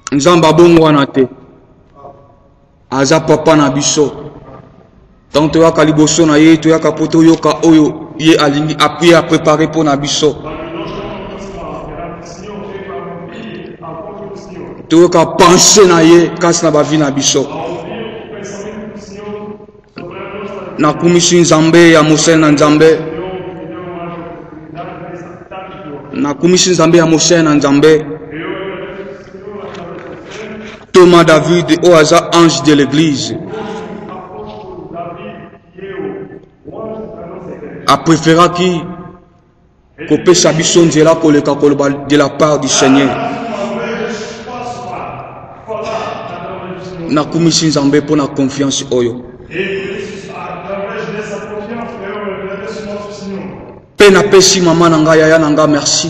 Nzamba bongo wana te. Aza papa na biso. Tant to yaka liboso na ye, to yaka poto yoka oyo ye alingi appui à préparer pour na biso. To yoka penser na ye kasi na ba vie na biso. Na kumisi Nzambe ya Moshe na Nzambe. Na kumisi Nzambe ya Moshe na Nzambe. Thomas David o aza ange de l'église. A préféré qui kopé sabiso nzela koleka koloba de la part du Seigneur. Na kumisi Nzambe pour na confiance oyo. Pena pesi mama nanga yaya nanga merci.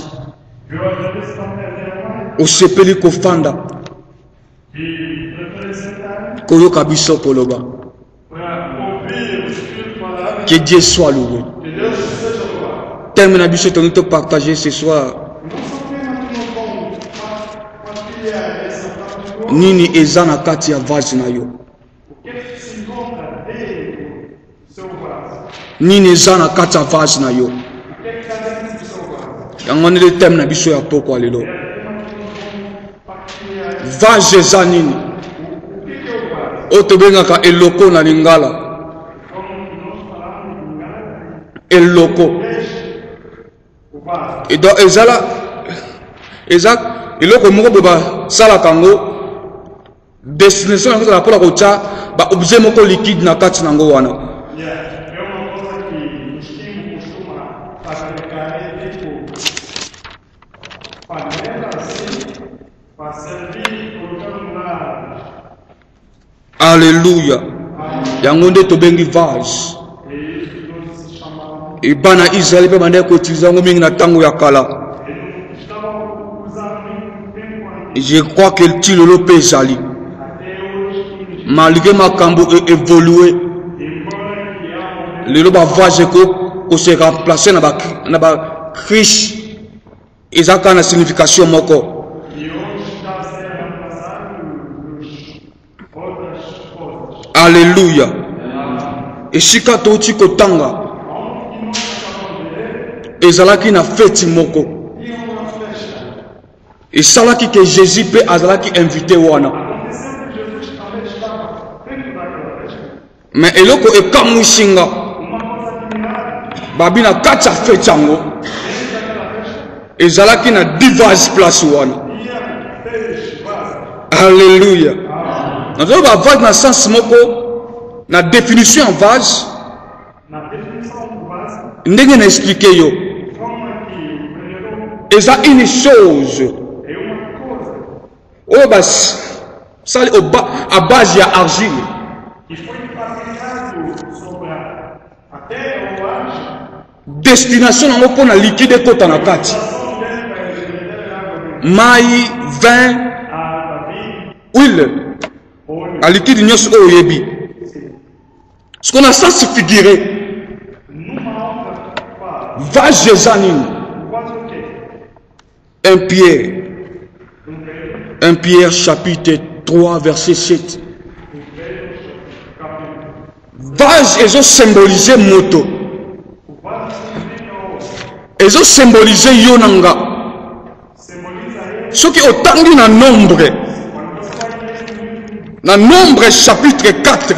Osepeli kofanda. Koyoka biso koloba. Que Dieu soit loué. Termine à biso te partager ce soir. Nini ezana kati ya vase na yo. Nini ezana kati ya vase na yo. Yangone le thème na biso ya poko lelo. Vase za nini. Otobengaka eloko na lingala. Eloko. Et donc ezala exact eloko moko beba sala kango destination yango la pola kocha ba objet moko liquide na kati nango wana. Alléluia. Yango nde tobengi vase. Et bana Israël peut demander qu'utiliser ngo mingi na tango ya kala. Je crois que le tilolo peut jali. Malgré ma cambo évolué, le loba vase ko se remplacer na ba Christ. Ezaka na signification moko. Alléluia. Et shika touti kotanga. Ezalaki na fête moko. Et salaki que Jésus peut azalaki invité wana. Mais eloko e kamushinga. Babina kacha fête yango. Ezalaki na divers place wana. Alléluia. Nous avons un vase dans le sens moko, na définition en vase. N'est-ce pas expliqué yo? Et ça une chose. Oh bas, ça à base il y a argile. Destination en pour na liquide kota na kati. Maï, vin, huile. À liquide nyos o yebi. Ce qu'on a ça se figurer. Vase zanine. 1 Pierre chapitre 3 verset 7. Vase ils ont symbolisé moto. Ils ont symbolisé yonanga. Ce qui autant na nombre. Dans Nombre chapitre 4,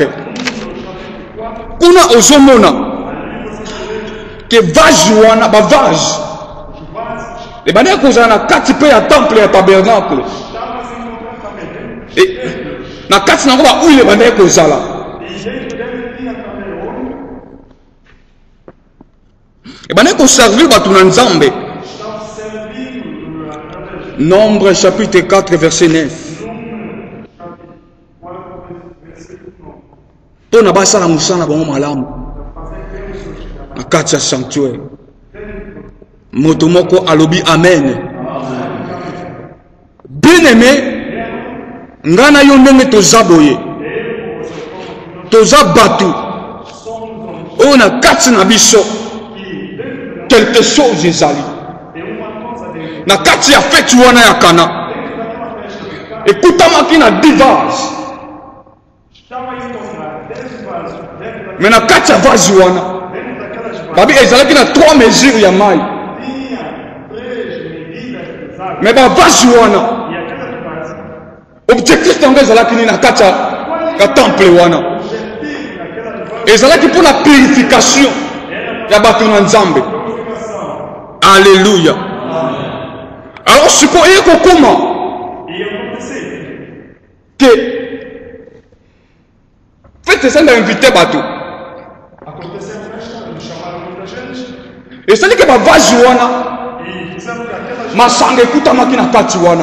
kuna ozomona que vase wana ba vase et bana kozala na kati pe ya temple ya tabernacle et na kati nango ba huile bana kozala et bana ko servir batu na Nzambe. Nombre chapitre 4 verset 9. Pour na basa la musana bango malamu na kati ya sanctuaire moto moko alobi amen. Bien aimé ngana yo ndenge toza boye toza batu o na kati na biso quelque chose ezali na kati ya fête wana ya Kana ekutamaki na 10 vase. Mais na kati ya vase wana babi ezalaki na 3 mesures ya mai. Mais ba vase wana objectif tango ezalaki ni na kati ya temple wana ezalaki pour la purification ya bato na Nzambe. Alléluia. Alors siko eye kokoma que faites ça d'inviter bateau. Et ça dit que ba vase wana masanga ekutamaki na kati wana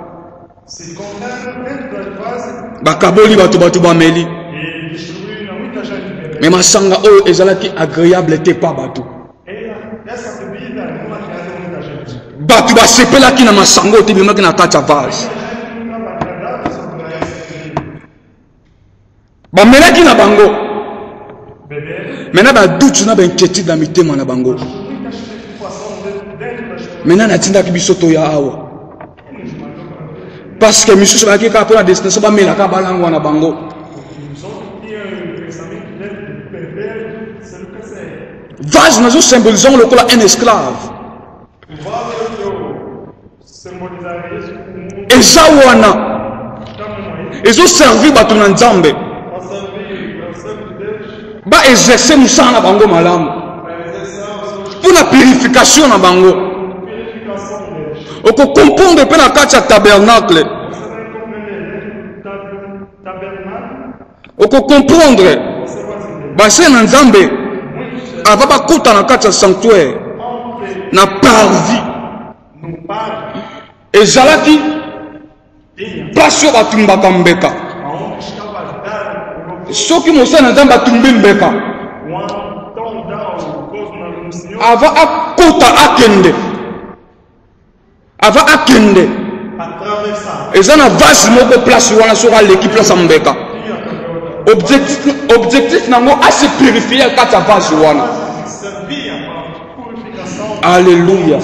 bakaboli bato bameli. Mais masanga oyo ezalaki agréable te pa bato. Bato basepelaki na masanga oyo te bimaki na kati ya vase. Bamelaki na bango. Maintenant badutu na bainquiétude na mitema na bango. Maintenant natindaki biso toya awa. Parce que misusu baki ka pour la destination bamelaka balango na bango. Vase nazo symbolisant lokola un esclave. Eza wana ezo servi bato na Nzambe ba exercer musala na bango malamu pour la purification na bango. Oko comprendre pe na kati ya tabernacle. Oko comprendre base na Nzambe ava bakuta na kati ya sanctuaire na parvis ezalaki place oyo batumbaka mbeka. Soki mosala na Nzambe atumbi mbeka ava akota akende eza na vase moko place wana soki aleki place ya mbeka. Objectif nango ase purifier kati ya vase wana. Alléluia.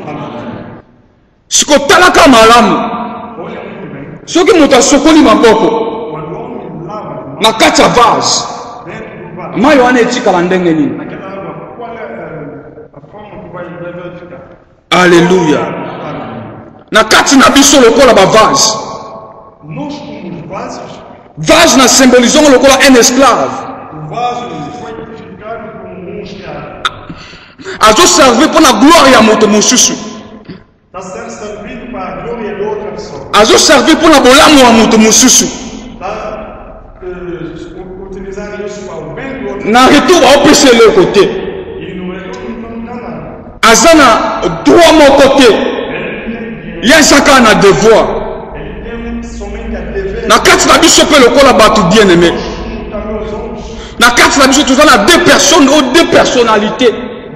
Siko talaka malamu soki moto asokoli maboko na kati ya vase mai wana etikala ndenge nini? Alléluia. Na kati na biso lokola ba vase vase na symbolisant lokola un esclave azo servir pour la gloire ya moto mosusu. Azo servir pour la bolamu ya moto mosusu. Na retour baopesa eloko te. Aza na droit moko te. Ye ezaka na devoir. Na kati na biso mpe lokola bato bien aimé. Na kati na biso toza na 2 personnes ou 2 personnalités.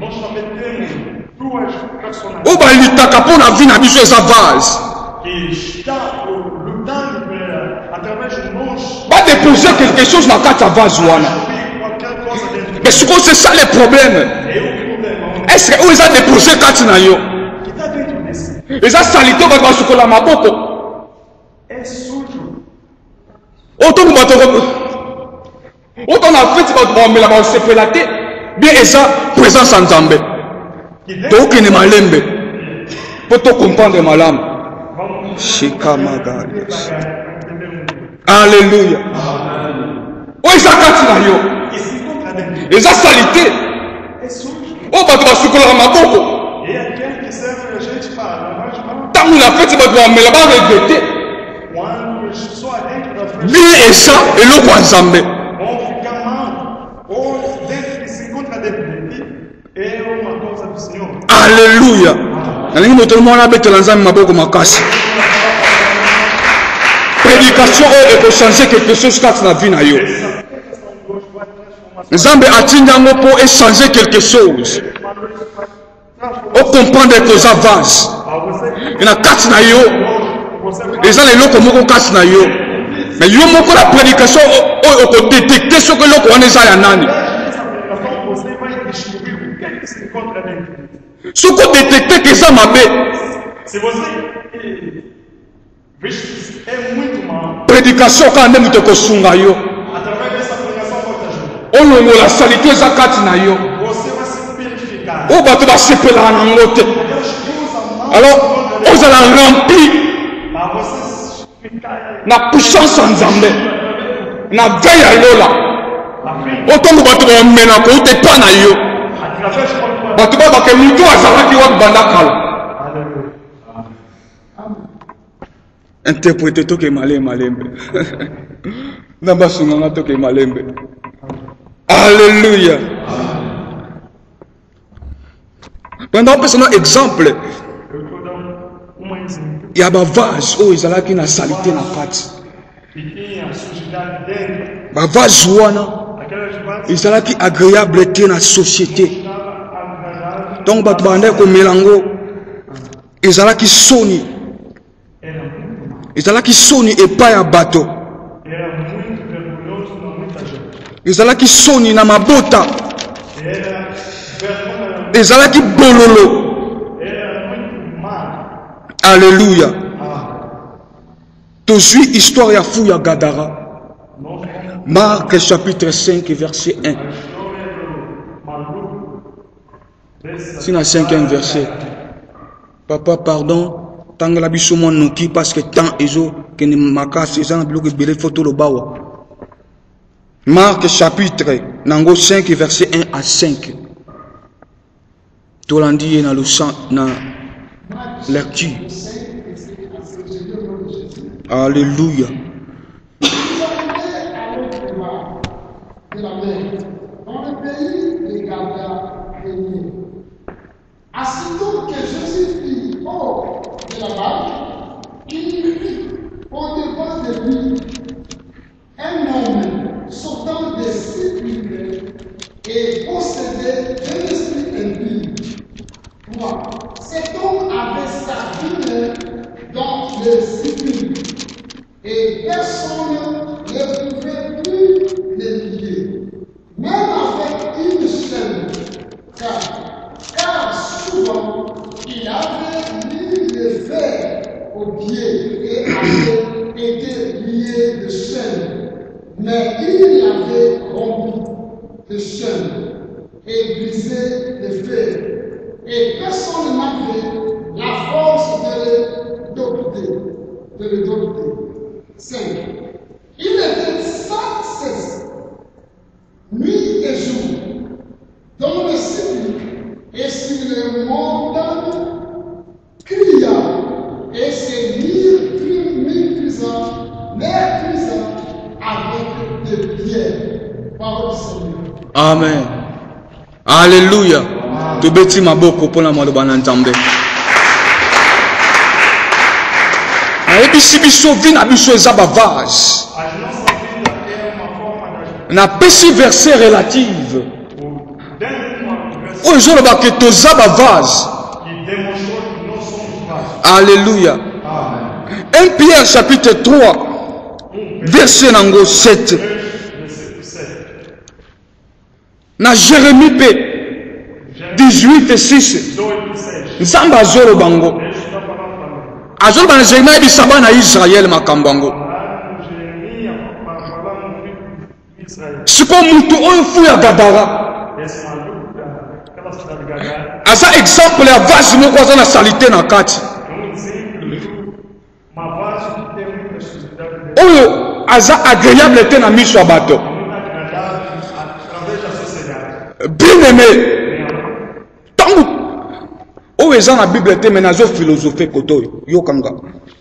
O balitaka mpo na vie na biso eza vase. Badeposer quelque chose na kati ya vase wana. Mais ce que c'est ça le problème. Est-ce que ils ont déposé kati na yo? Ils ont salité bato basukola maboko. Autant na fait bato bamela basepela te. Bien eza présence en Nzambe. Tokende malembe. Pour te comprendre malamu. Shikamagadas. Alléluia. O eza kati na yo. Eza salité. O bato basukola maboko. Tango la fête bato bamela ba regretter. Bien eza eloko ya Nzambe. Alléluia. Nalingi moto mwana betela Nzambe maboko makasi. Prédication est changer quelque chose kati na vie na yo. Nzambe atindango pour échanger quelque chose. O comprendre que ça avance. Et na kati na yo. Les gens les loko moko kati na yo. Mais yo moko la prédication o ko détecter ce que loko wana eza ya nani. Ce qu'on détecte que ça m'a fait. prédication quand même te kosunga yo olongo la salité za kati na yo o bato ba sepela na ngote alors ozala rempli na puissance nzambe na veille ya lola otongo bato ba mena ko te pa na yo bato ba ba ke mutu azalaki wa banda kala interpréter tout que malembe namba sunganga tout que malembe. Alléluia. Pendant que c'est un exemple, il y a un vase où ils allaient qui na salité na kati. Ba vase wana ils allaient qui agréable était na société. Donc ba tbande ko melango ils allaient qui soni. Ils allaient qui soni et pas ya bateau. Ils allaient qui soni na mabota. Ils allaient qui bololo. Alléluia. Tu suis histoire ya fou ya Gadara. Marc chapitre 5 verset 1. C'est le 5e verset. Papa, pardon. Tant que la biso mon noki parce que tant ezo que ne makas ezana bloque belé photo le bawa. Marc chapitre nango 5 verset 1 à 5. Tout l'andi dans le sang na lecture. Alléluia. Dans le pays des Gadara régnait. Aussitôt que Jésus fit hors de la barque, il vit au-devant de lui un homme sortant des sépulcres et possédé d'un esprit impie. 3. Cet homme avait sa vie dans le sépulcre et personne ne pouvait plus le lier, même avec une chaîne, car souvent il avait mis le fer au pied et avait été lié de chaîne, mais il avait rompu de chaîne et brisé le fer, et personne n'avait la force de le dompter. 5. Il était sans cesse, nuit et jour, dans le sépulcre et sur les montagnes, cria et se méprisant avec des pierres. Parole du Seigneur. Amen. Alléluia. Tu beti maboko pour la mode banantambe. Na ebisi biso vi na biso ezaba vase. Na pesi verset relative. Oh, je le que tozaba vase. Alléluia. 1 Pierre chapitre 3 verset nango 7. Na Jérémie P 18 et 6. Nzamba zoro bango. Azolo bana Jérémie bisaba na Israël makambango. Siko mutu oyo fu ya Gadara. Asa exemple ya vase moko aza na salité na kati. Oyo aza agréable te na miso ya bato. Bien aimé. Tangu oyo eza na Bible te mais nazo philosophe koto yo kanga.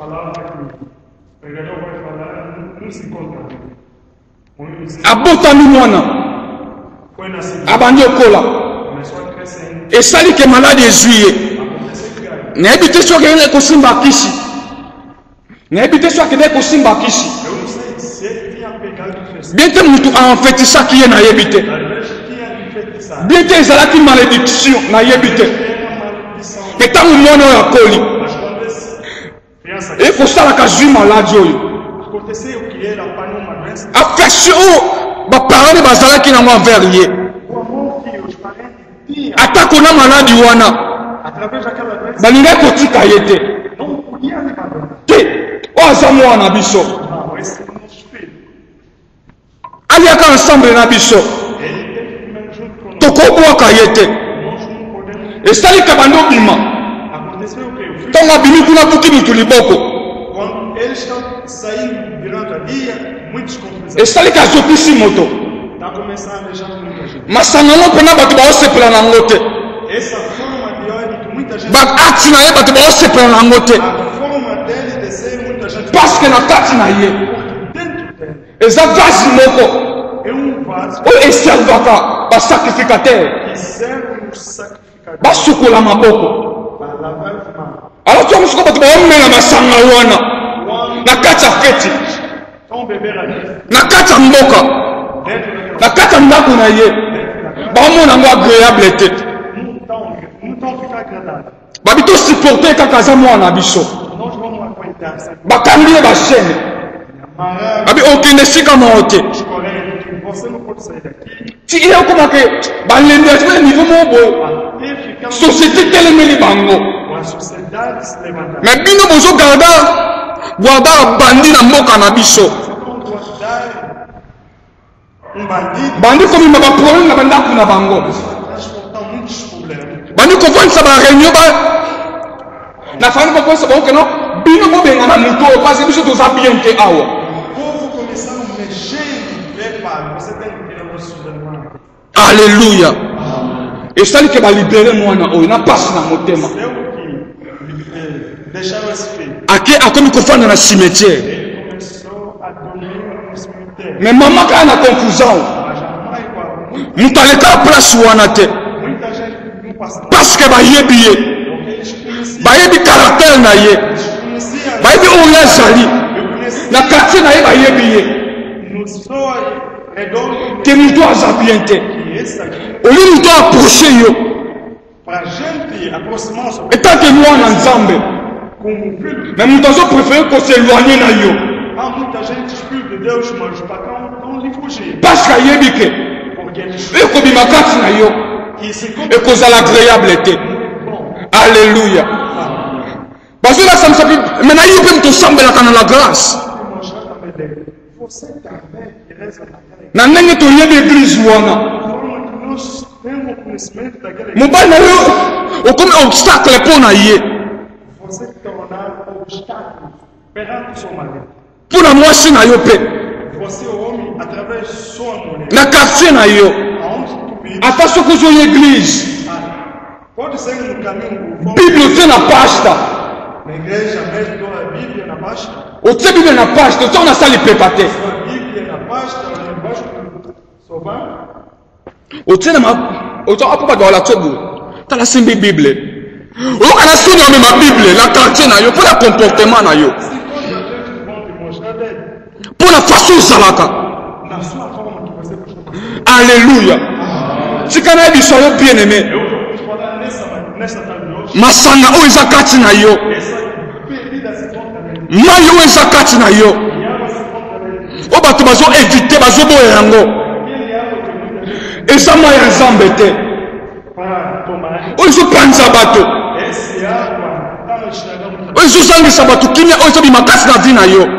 Abotami mwana. Abandi okola. Esali ke malade ezuye. Na ebite so ke ko simba kisi. Na ebite so ke ko simba kisi. Bientôt mutu a fait ça qui est na ebite. Bientôt ezalaki malédiction na ebite. Et tant mwana ya koli. Et faut ça la kazu malade oyo. Affection ba parole bazalaki na moi verrier. Atako na maladi wana balinga kotika yete te o aza mwana biso aliaka ensemble na biso tokobwaka ye te esalika bando bima ntango abimi kuna buki mutu liboko esalika azopisi moto masangano mpena bato baosepela nango te baakti na ye bato baosepela nango te parceke na kati na ye eza vase moko oyo eservaka basacrificateur basukola maboko alors to mosuku bato baomela masanga wana na kati ya feti na kati ya mboka na kati ya ndako na ye baomona yango agréable te babi tosupporte kaka aza mwana na biso bakambi ye bashene babi okende esika moko te ti ye okomake balembi atina niveau moko boye société telemeli bango me bino bozogarda bandi na mboka na biso bandi komima baproblème na bandako na bango bandi kovandisa bareunion na fani kokosa bango keno bino bobenga na moto oyo parce biso toza bien te awa Alléluia. Et ça qui va libérer moi on n'a pas na motema. Ake akomi kofanda na cimetière. Mais maman quand na confusion. Mutaleka place wana te. Parce que ba yebi caractère na ye. Ba yebi oya zali. Na quartier na ye ba yebi. Que nous doit bien te. Au lieu nous doit approcher yo. Et tant que moi en ensemble. Mais nous avons préféré qu'on s'éloigne na yo. Parce qu'il y a des gens. Et qu'on bima kati na yo. Et qu'on a l'agréable te. Alléluia. Parce que là ça me s'appelle. Maintenant il peut me sembler dans la grâce. Na ndenge toyebi église wana mobali na yo okomi obstacle mpo na ye mpo na mwasi na yo mpe na quartier na yo ata soki ozoya église bible otie na pasta otie bible na pasta otie ona sali pepa te otiena apo bato wala tobu tala simbi bible oyoka na soni ya mema bible na quartier na yo mpo na comportement na yo mpo na façon ozalaka. Alléluia. Tika na biso yo bien aimé masanga oyo eza kati na yo mai oyo eza kati na yo oyo bato bazoévite bazoboya yango eza mai ya nzambe te oyo ezopanza bato oyo ezozangisa bato kimia oyo ezobima makasi na vi na yo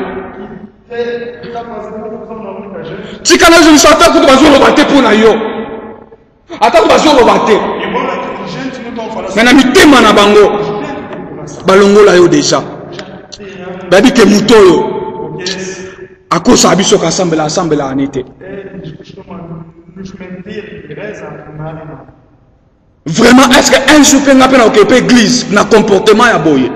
tika na ezongisa ata kutu bazoloba te mpo na yo ata kutu bazoloba te me na mitema na bango balongola yo deja bayebi ke moto oyo akosaka biso kasambela ani te. Vraiment, est-ce qu'un jour que nous avons occupé l'église, dans le comportement ya boye?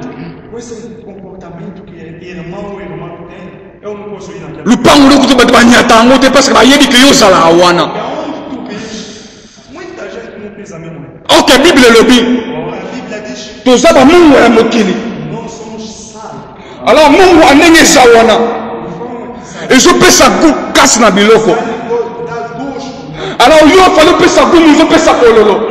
Le pan où nous avons dit parce que nous avons dit que nous avons ok, la Bible le dit. Tout ça, nous avons mokili. Alors, nous avons dit sawana. Et je peux ça goût casse na biloko. Alors, il faut le pesa goût, il faut pesa pololo.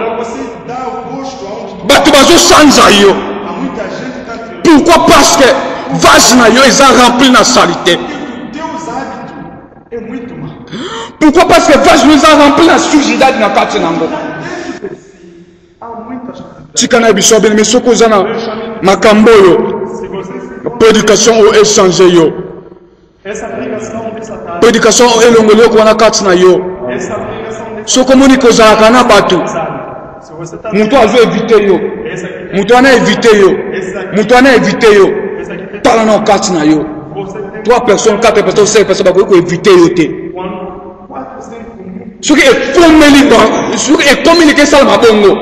Bato bazo sanza yo. Pourquoi? Parce que vase na yo est rempli na salité. Pourquoi? Parce que vase nous a rempli na sujidade na kati nango. Tikana biso ben mesoko zana makambo yo. Prédication au échanger yo. prédication elongoli okwana kati na yo soko moni kozalaka na bato mutu azo éviter yo mutu ana éviter yo mutu ana éviter yo tala na kati na yo 3 personnes 4 personnes 5 personnes bakoki ko éviter yo te soki ekomeli ba soki ekomeli ke sala mabongo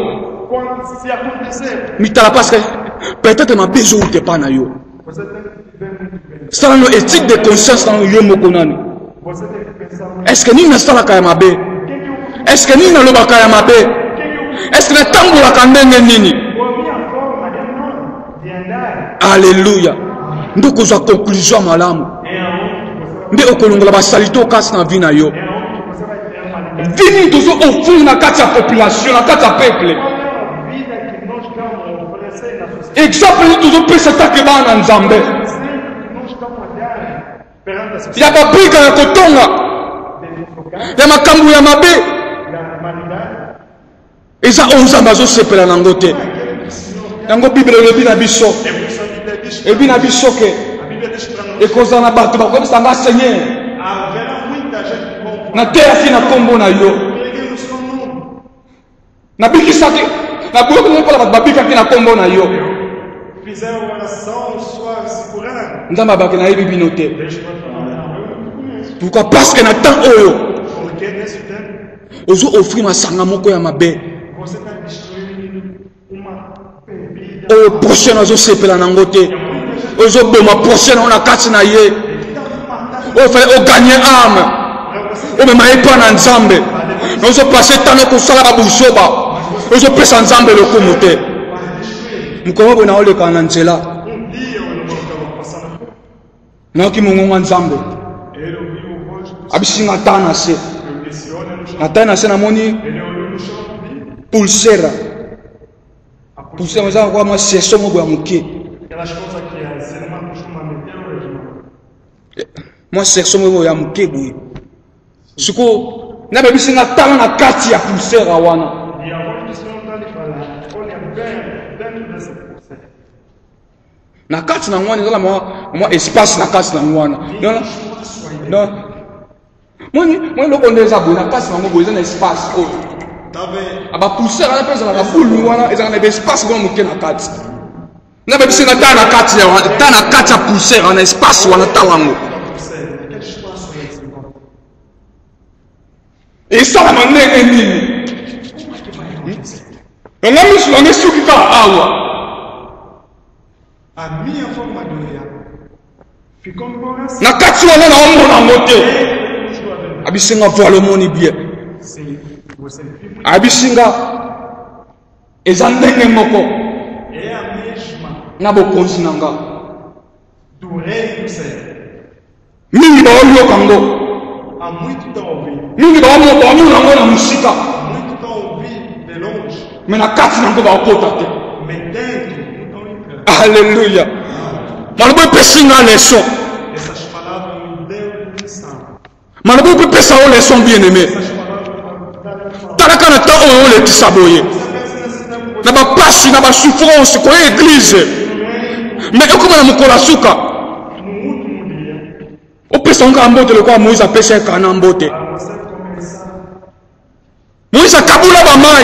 mitala parce que peut-être ma besoin te pas na yo sala no éthique de conscience na yo moko nani est-ce que ni na sala ka ya mabe est-ce que ni na loba ka ya mabe est-ce que na tambola ka ndenge nini alléluia ndoko za conclusion malamu nde okolongola basalito kasi na vie na yo vini tozo offrir na kati ya population na kati ya peuple exemple ni tozo pesa take bana nzambe ya babrika ya kotonga ya makambo ya mabe eza onzambe azosepela nango te yango bible elobi na biso ebi na biso ke ekozala na bato bakoyebisa nga seigneur nateyaki na nkombo na yo nabikisaki naboyoki mokola bato babikaki na nkombo na yo nzambe abaki nayebi bino te pourquoi parce que na temps oyo ozo offrir masanga moko ya mabe oyo prochaine azosepela nango te ozoboma prochaine ona kati na ye oyo fale oganye ame omema ye mpa na nzambe ozopase tano kosala babuzoba ozopesa nzambe lokumu te mokolo boye naolekana na nzela nayoki mongongo ya nzambe abisinga ata na se ata na se namoni pulsera pulsera eza kwa mwa seso moko ya moke mwa seso moko ya moke boye siko nabebisinga tala na kati ya pulsera wana na kati na ngwana ezala mwa espace na kati na ngwana moni loko nde eza boye na kati nango boye eza na espace oyo abapulsera wana mpe ezalaka bulu wana ezalaka na espace mwa moke na kati nabebisinga ta na kati ya pulsera wana espace wana ta wango esalama ndenge nini yonga misu yango esuki kaka awa na kati wana naomona yango te abisinga voile omoni bien abisinga eza ndenge moko na bokonzi na nga mingi baolioka ngo mingi baomona yango na mosika me na kati nango baokota te alléluia maloba epesinga leson maloba epesa o leson bien aimé talaka na temps oyo olekisa boye na bapasi na basouffrance koya église me ekoma na mokolo asuka opesa ngo kaka mbote lokola moïse apesa ye kana mbote moïse akabula bamai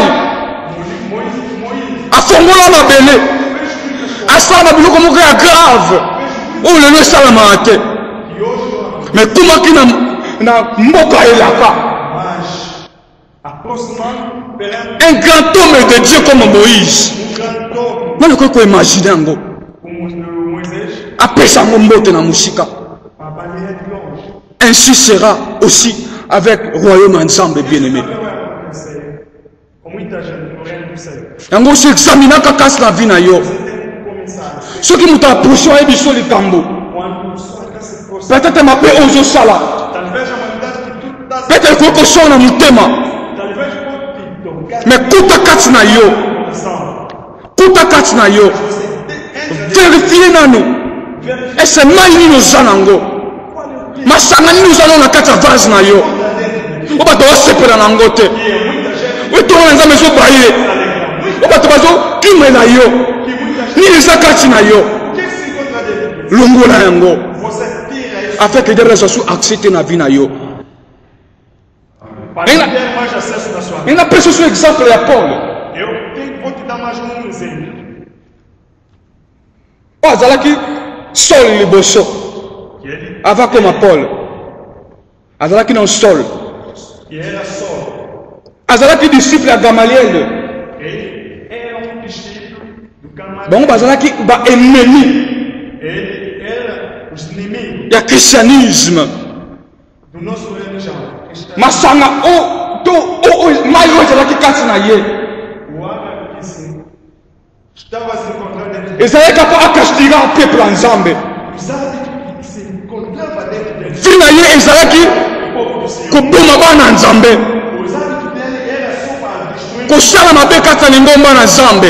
afongola mabele asala biloko moko ya grave oyo lelo esalamaka te me kumaki na mboka elaka un grand homme de Dieu comme Moïse nani koki koimagine yango apesa yango mbote na mosika ainsi sera aussi avec royaume ya nzambe bien aimé yango osi examinaka kasi na vie na yo soki moto aproche ayebi biso likambo peut-être mabe ozosala peut-être ekoki kosala na motema mais kuta kati na yo verifie nanu ese mai nini oza nango masanga nini oza nango na kati ya vase na yo o bato basepela nango te otonga na nzambe ezobaye o bato bazokimela yo nini eza kati na yo longola yango afin que diable soit accepté dans la vie na yo. Il n'a pas ce exemple de Paul. Oh, Zalaki sol le bosso. Avant comme Paul. Zalaki non sol. Zalaki disciple à Gamaliel. Bon, Zalaki ba ennemi. Il y a christianisme. Masanga mayo ezalaki kati na ye ezalaki mpo akastira peuple ya nzambe vi na ye ezalaki koboma bana nzambe kosala mabe kati na lingomba na nzambe.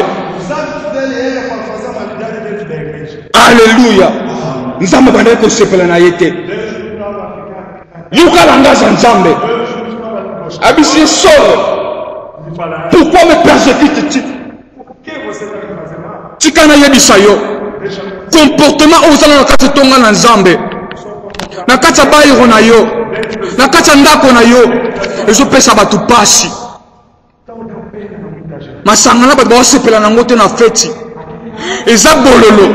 Alleluya. Nzambe bandaki kosepela na ye te. Yukala ngaza nzambe abisi solo. Pourquoi me persécutes-tu? Tika na yebisa yo comportement ozala na kati tonga na nzambe na kati ya bayiro na yo na kati ya ndako na yo ezopesa bato pasi masanga na bato baosepela nango te na feti eza bololo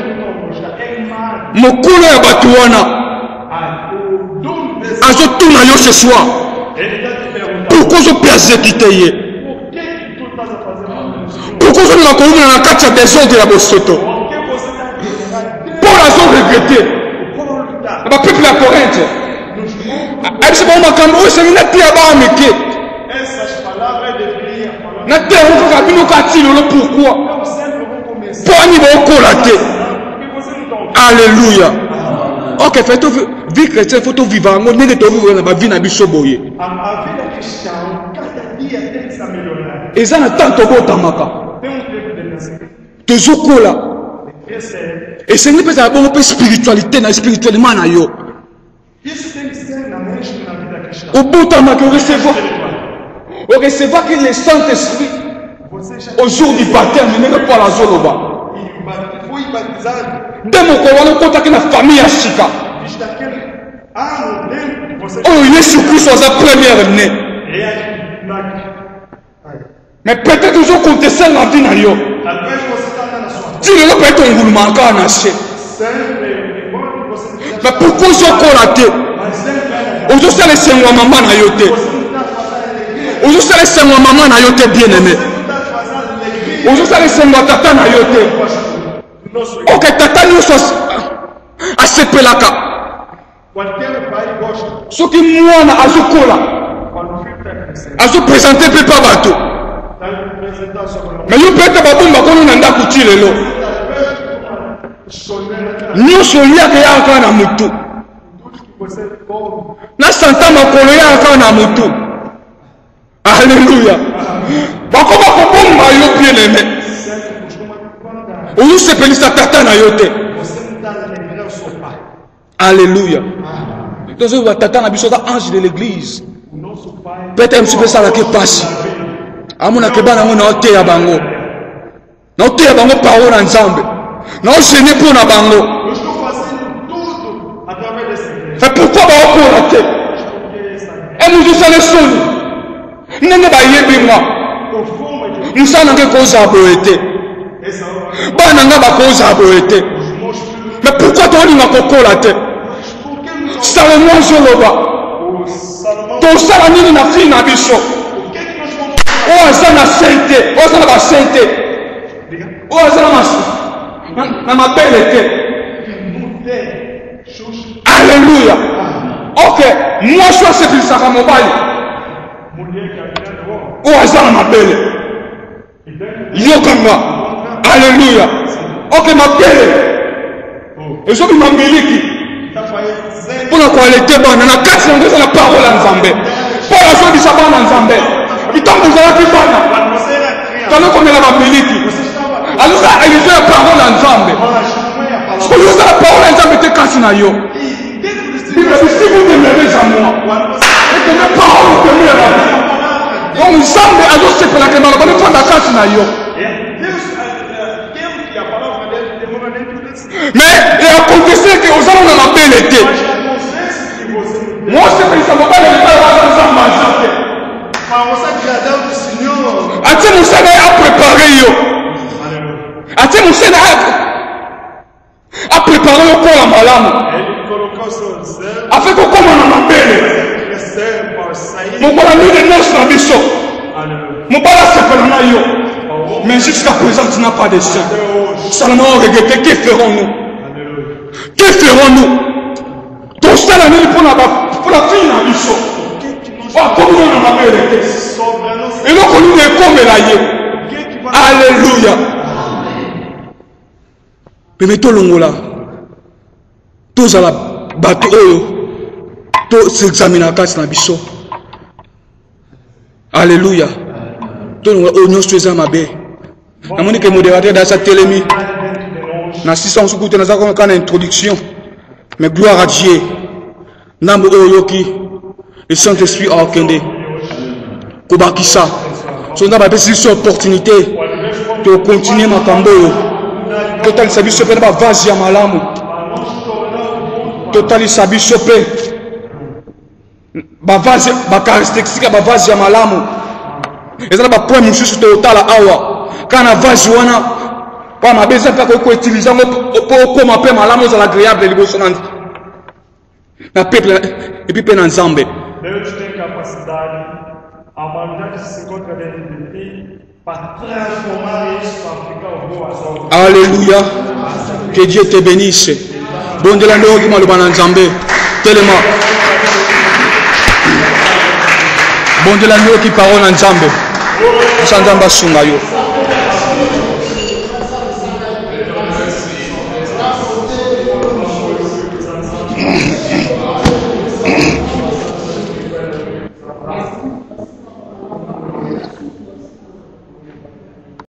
mokolo ya bato wana azotuna yo ce soir. Pourquoi je persécute ye? Pourquoi je ne m'accorde dans la carte de désordre de la Bosoto? Paul a son regretté. Le peuple à Corinthe. Elle se dit que c'est une terre à Amérique. La terre où on a dit pourquoi? Pour un niveau colaté. Alléluia. Ok, faites vie chrétienne, faut vivre en mode de vivre dans la vie na bisoboye. Et ça n'a tant de beau tamaka. Toujours là. Et ce n'est pas un peu spiritualité, na spirituellement na yo. Au bout tamaka, on recevra que le Saint-Esprit au jour du baptême, n'est pas la zoloba. Dès mon corps, on contacte la famille à Chika. Oh, Jésus-Christ est la première né. Mais peut-être toujours contester la vie na yo. Tu ne peux pas être un goulman quand on achète. Mais pourquoi je colaté? Aujourd'hui, c'est le Seigneur maman na yote. Aujourd'hui, c'est le Seigneur maman na yote bien aimé. Aujourd'hui, c'est le Seigneur tata na yote. Ok, tata nous soit à sepelaka. Ce qui moi na azukola. Azu présenter pepa bato. Mais yo peut-être babomba kono na ndako tilelo. Nyonso liaka yaka na mutu. Na santa makolo yaka na mutu. Alléluia. Bakoma kobomba yo bien aimé. Ou se pelisa tata na yote. Alléluia. Donc tata na biso da ange de l'église. Peut-être un peu ça la que passe. Amuna kebana ngo na ote ya bango. Na ote ya bango parole na nzambe. Na gêner pour na bango. Fait pourquoi ba okora te? Et nous tous les sons. Nene ba yebi moi. Nsana ke koza boete. Bana nga ba koza boete. Mais pourquoi toi ni makokola te? Salomon joloba. To sala nini na fi na biso. Oh, ça na sainteté. Oh, ça na ba sainteté. Oh, ça na ma belle été. Alléluia. Ok, moi je suis plus ça mon bail. Oh, ça na ma belle. Yokanga. Alléluia. Ok, ma belle. Et je suis ma miliki. Pour la qualité bonne, on a 4 langues de la parole en Zambé. Pour la chose du sabbat en Zambé. Il tombe dans la pipana. Quand on est la miliki. Alors ça, il y a la parole en Zambé. Parce que la parole en Zambé était cassée na yo. Si vous demeurez à moi, et que mes paroles demeurent à vous. Donc Zambé a aussi fait la demande. On est pas la casse na yo. Mais il a confessé osepele ke ozala na mabele te mosepelisa mobali ezala maza te ate mosala ye aprépare yo ate mosala aprépare yo kola malamu afin kokoma na mabele mokola nini nyonso na biso mobali asepela na yo mais jusqu'à présent tu n'as pas de chien seulement regretter que ferons-nous tosala nini mpona fille na biso akomona na mabele te eloko nini ekomela ye alleluya meme tolongola tozala bato oyo toexamina kati na biso alleluya tolongola oyo nyonso eza mabe namoni ke modérateur dasa telemi na 600 sukute naza kaka na introduction mais gloire à Dieu nambo oyo yoki le Saint-Esprit a okende kobakisa so nda bapesi biso opportunité de continuer makambo oyo totalisa biso mpe na bavase ya malamu totalisa biso mpe bavase bakarakteristique ya bavase ya malamu eza na bapoint mosusu totala awa kaka na vase wana pa mabe eza mpe akoki koutilize yango mpo okoma mpe malamu ozala agréable liboso na peuple epi mpe na nzambe Deus tem capacidade, a humanidade se encontra dentro de ti para transformar isso, para ficar boas obras. Alléluia. Que Dieu te bénisse. Bon de la noix qui m'a le ban nzambe. Tellement. Bon de la noix qui parole nzambe. Nzamba sunga yo.